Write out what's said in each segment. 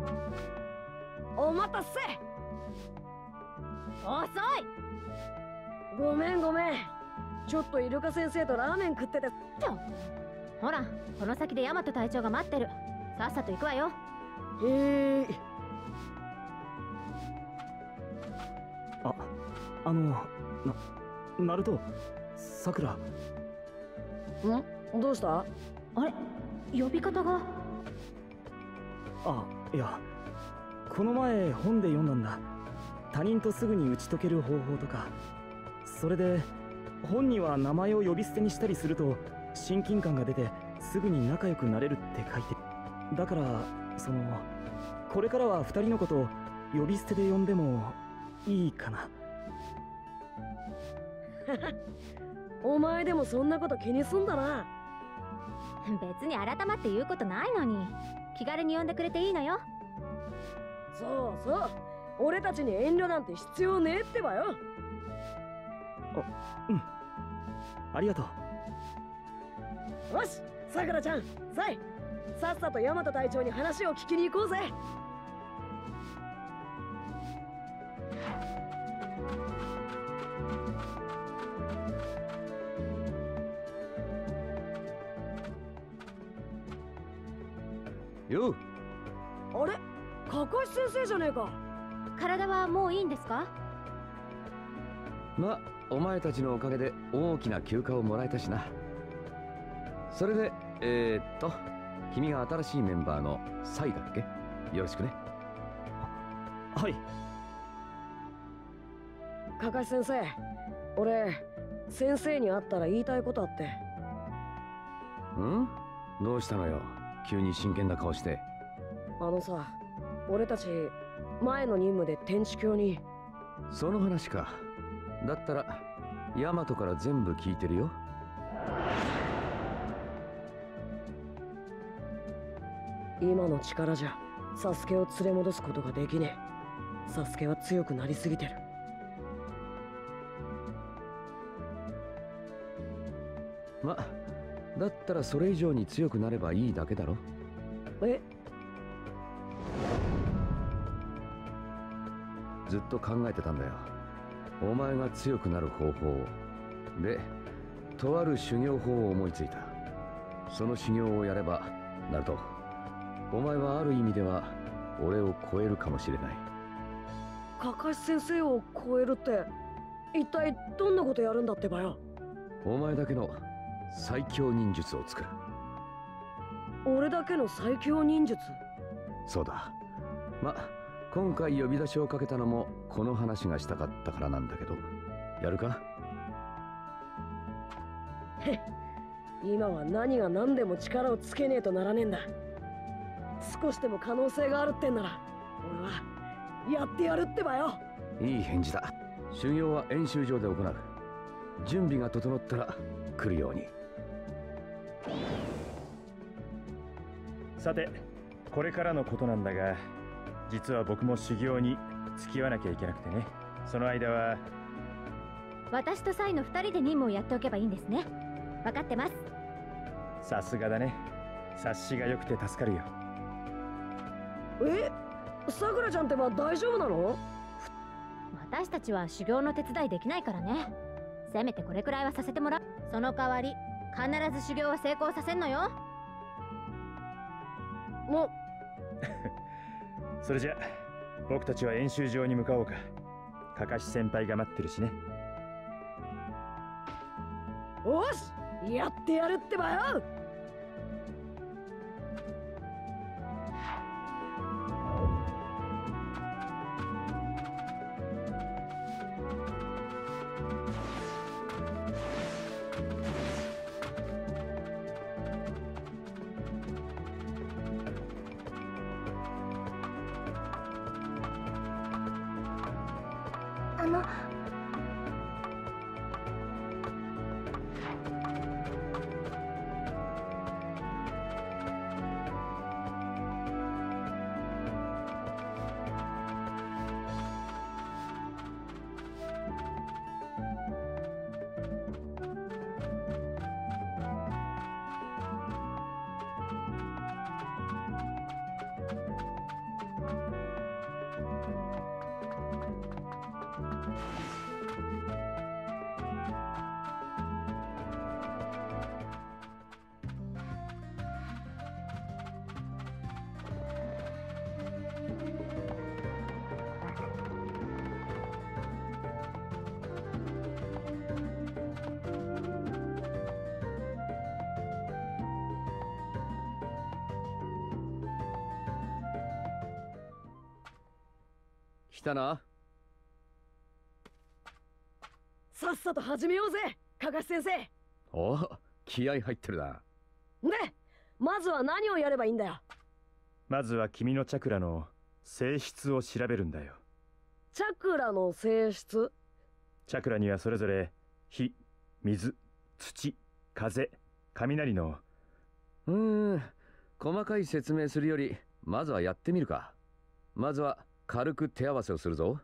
お待たせ。 遅い。 ごめんごめん。ちょっとイルカ先生とラーメン食ってて。 ほら、この先でヤマト隊長が待ってる。さっさと行くわよ。 へえ。 ナルト、さくら。 どうした？ あれ、呼び方が。 いや、この前本で読んだんだ。他人とすぐに打ち解ける方法とか。それで本には名前を呼び捨てにしたりすると親近感が出てすぐに仲良くなれるって書いて。だからこれからは2人のことを呼び捨てで呼んでもいいかな。 お前でもそんなこと気にすんだな。 別に改まって言うことないのに、気軽に呼んでくれていいのよ。 そうそう、俺たちに遠慮なんて必要ねえってばよ。 ありがとう。 よし、さくらちゃん、さっさとヤマト隊長に話を聞きに行こうぜ。 よう。 あれ、かかし先生じゃねえか。 体はもういいんですか？ ま、お前たちのおかげで大きな休暇をもらえたしな。それで君が新しいメンバーのサイだっけ？よろしくね。 はい。 かかし先生、俺先生に会ったら言いたいことあって。 どうしたのよ、急に真剣な顔して。 さ、俺たち前の任務で天地教に。 その話か。だったらヤマトから全部聞いてるよ。 今の力じゃサスケを連れ戻すことができねえ。サスケは強くなりすぎてる。 だったらそれ以上に強くなればいいだけだろ。ずっと考えてたんだよ、お前が強くなる方法を。で、とある修行法を思いついた。その修行をやれば、ナルト、お前はある意味では俺を超えるかもしれない。 かかし先生を超えるって一体どんなことやるんだってばよ。 お前だけの最強忍術を作る。 俺だけの最強忍術？ そうだ。今回呼び出しをかけたのもこの話がしたかったからなんだけど、やるか？ 今は何が何でも力をつけねえとならねえんだ。少しでも可能性があるってんなら俺はやってやるってばよ。 いい返事だ。修行は演習場で行う。準備が整ったら来るように。 さて、これからのことなんだが、実は僕も修行に付き合わなきゃいけなくてね。その間は私とサイの2人で任務をやっておけばいいんですね。分かってます。 さすがだね。察しが良くて助かるよ。 さくらちゃんってば大丈夫なの？ 私たちは修行の手伝いできないからね。せめてこれくらいはさせてもらう。その代わり必ず修行は成功させんのよ。 それじゃ僕たちは演習場に向かおうか。かかし先輩が待ってるしね。 よし、やってやるってばよ。 来たな。 さっさと始めようぜ、カカシ先生。 お、気合入ってるな。 で、まずは何をやればいいんだよ。 まずは君のチャクラの性質を調べるんだよ。 チャクラの性質？ チャクラにはそれぞれ火、水、土、風、雷の。 細かい説明するよりまずはやってみるか。まずは軽く手合わせをするぞ。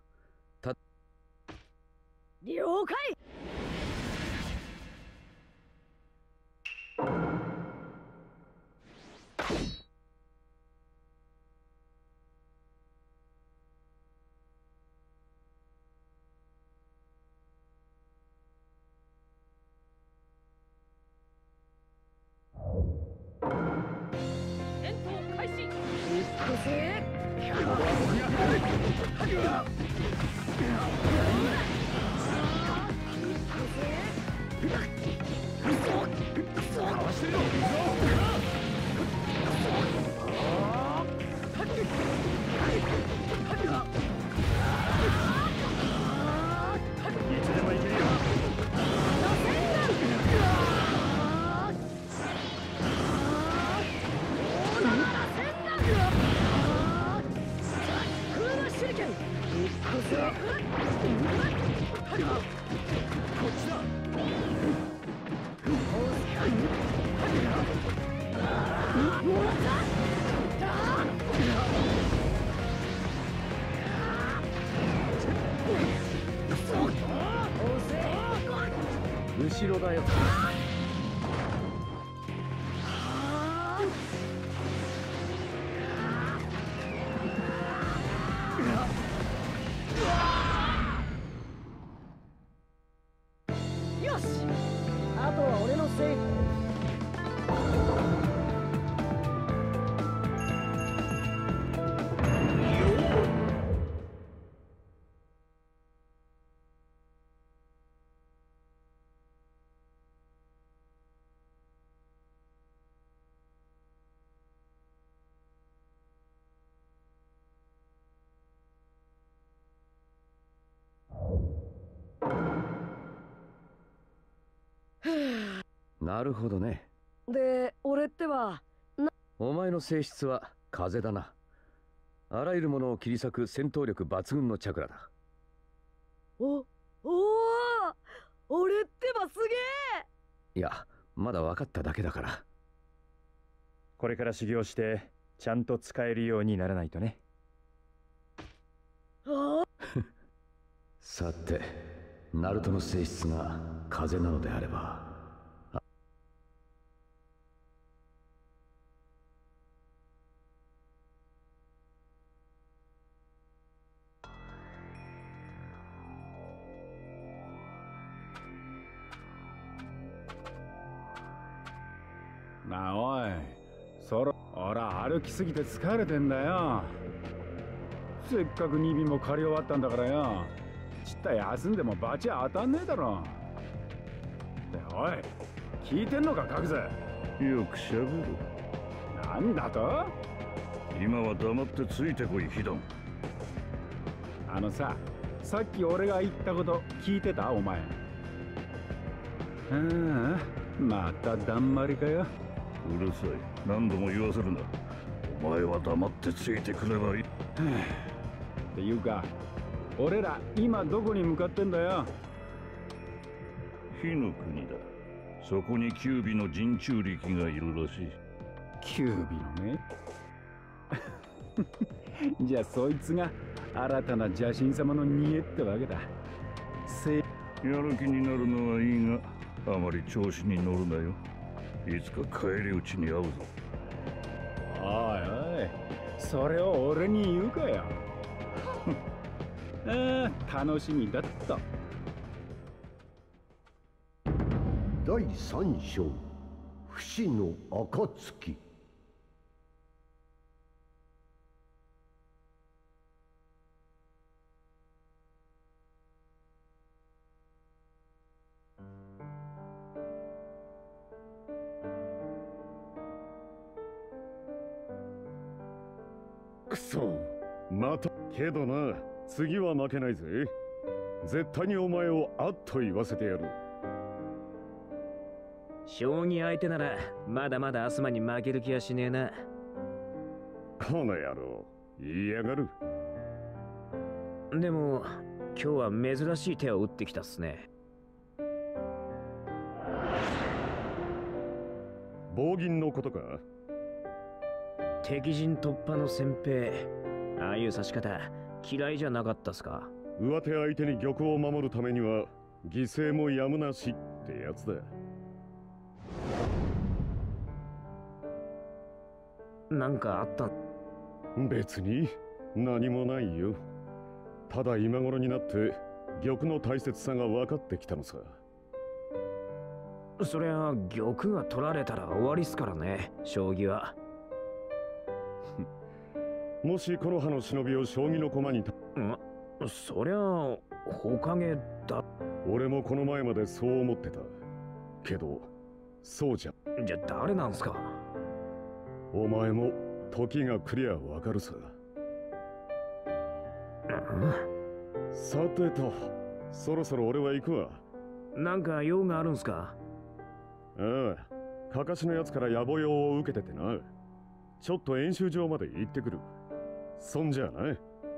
了解。 戦闘開始。 いくぜ。 いつでもいけるよ。 手裏剣。いくぜ。こっちだ。もらった。 後ろだよ。 よし、あとは俺のせい。 なるほどね。 で、俺ってば。 お前の性質は風だな。あらゆるものを切り裂く戦闘力抜群のチャクラだ。 おお、俺ってばすげえ。 いや、まだ分かっただけだから。 これから修行してちゃんと使えるようにならないとね。 さて、ナルトの性質が風なのであれば、 なあおい、俺歩きすぎて疲れてんだよ。せっかく2便も借り終わったんだからよ。ちった休んでもバチ当たんねえだろ。でおい、聞いてんのかカクゼ。 よくしゃべる。 なんだと？ 今は黙ってついてこい、ヒドン。 さっき俺が言ったこと聞いてたお前。まただんまりかよ。 うるさい、何度も言わせるな。お前は黙ってついてくればいい。 っていうか、俺ら今どこに向かってんだよ。 火の国だ。そこにキュービの人中力がいるらしい。 キュービのね。じゃあそいつが新たな邪神様の煮えってわけだ。 やる気になるのはいいが、あまり調子に乗るなよ。いつか返り討ちに遭うぞ。 おいおい、それを俺に言うかよ。楽しみだった。 第3章、不死の暁。 くそ、またけどな、 次は負けないぜ。絶対にお前をあっと言わせてやる。 将棋相手ならまだまだアスマに負ける気はしねえな。 この野郎、言いやがる。 でも今日は珍しい手を打ってきたっすね。 棒銀のことか。 敵陣突破の先兵、ああいう指し方嫌いじゃなかったっすか。 上手相手に玉を守るためには犠牲もやむなしってやつだ。 なんかあった？ 別に何もないよ。ただ今頃になって玉の大切さが分かってきたのさ。 そりゃ玉が取られたら終わりっすからね、将棋は。 もしこの葉の忍びを将棋の駒にそりゃほかげだ。 俺もこの前までそう思ってたけど、そうじゃ。 じゃあ誰なんすか？ お前も時が来りゃわかるさ。さてと、そろそろ俺は行くわ。 なんか用があるんすか？ ああ、かかしのやつから野暮用を受けててな。ちょっと演習場まで行ってくる。そんじゃあな。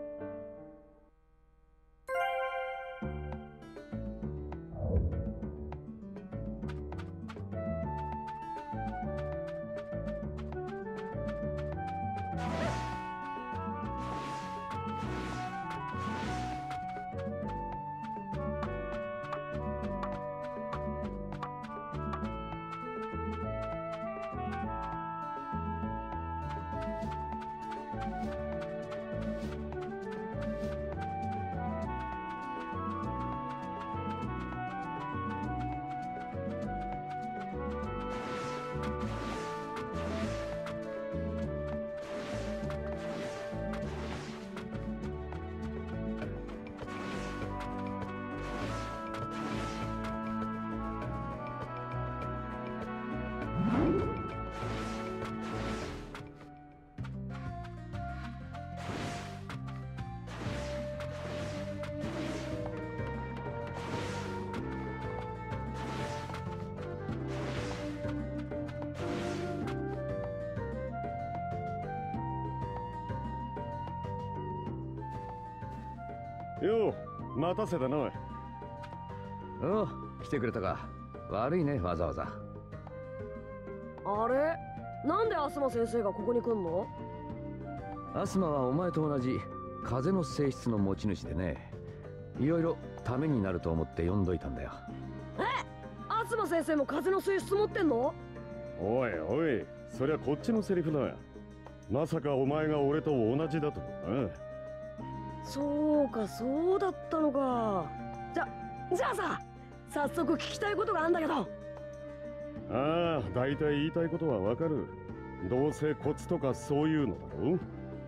よう、待たせたな。 おう、来てくれたか。悪いね、わざわざ。 あれ、なんでアスマ先生がここに来んの？ アスマはお前と同じ風の性質の持ち主でね、いろいろためになると思って呼んどいたんだよ。 アスマ先生も風の性質持ってんの？ おいおい、そりゃこっちのセリフだ。まさかお前が俺と同じだとな。 そうか、そうだったのか。じゃあさ、早速聞きたいことがあんだけど。 ああ、だいたい言いたいことはわかる。どうせコツとかそういうのだろ。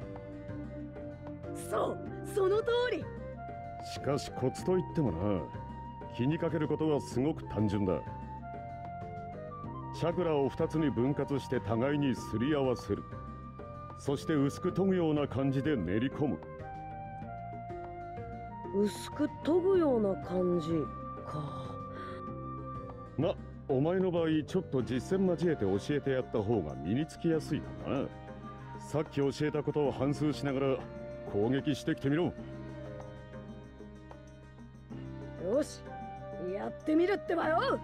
そう、その通り。 しかしコツといってもな、気にかけることはすごく単純だ。チャクラを2つに分割して互いにすり合わせる。そして薄く研ぐような感じで練り込む。 薄く研ぐような感じか。 ま、お前の場合ちょっと実践交えて教えてやった方が身につきやすいかな。さっき教えたことを反芻しながら攻撃してきてみろ。 よし、やってみるってばよ。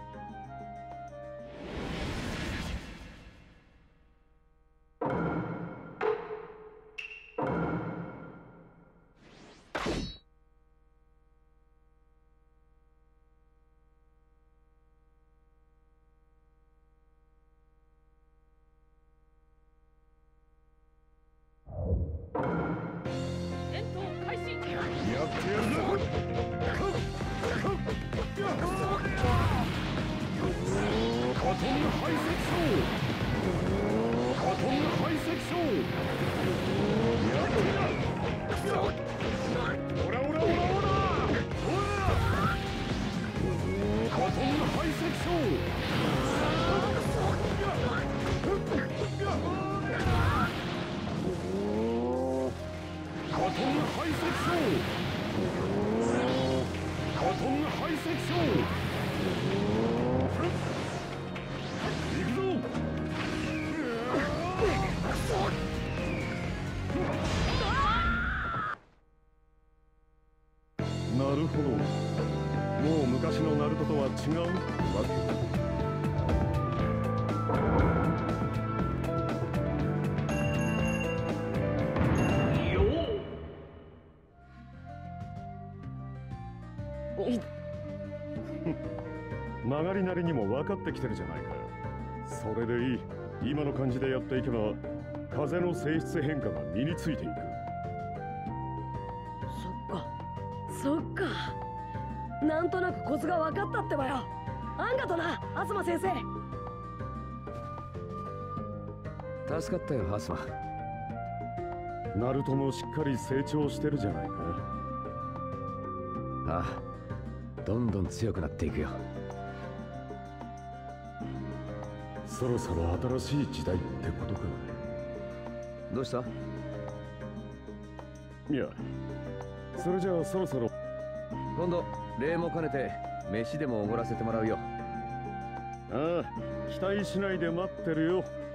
戦闘開始。 やってやるぞ。カトン排斥症。カトン排斥症。やってみな。オラオラオラオラ。カトン排斥症。カトン排石将バトン排斥将行くぞ。なるほど、もう昔のナルトとは違うわけ。曲がりなりにも分かってきてるじゃないか。それでいい。今の感じでやっていけば風の性質変化が身についていく。 そっか。なんとなくコツが分かったってばよ。あんがとな、アスマ先生。 助かったよ、アスマ。 ナルトもしっかり成長してるじゃないか。 ああ、どんどん強くなっていくよ。 そろそろ新しい時代ってことか。 どうした？ いや、それじゃあそろそろ今度礼も兼ねて飯でもおごらせてもらうよ。 ああ、期待しないで待ってるよ。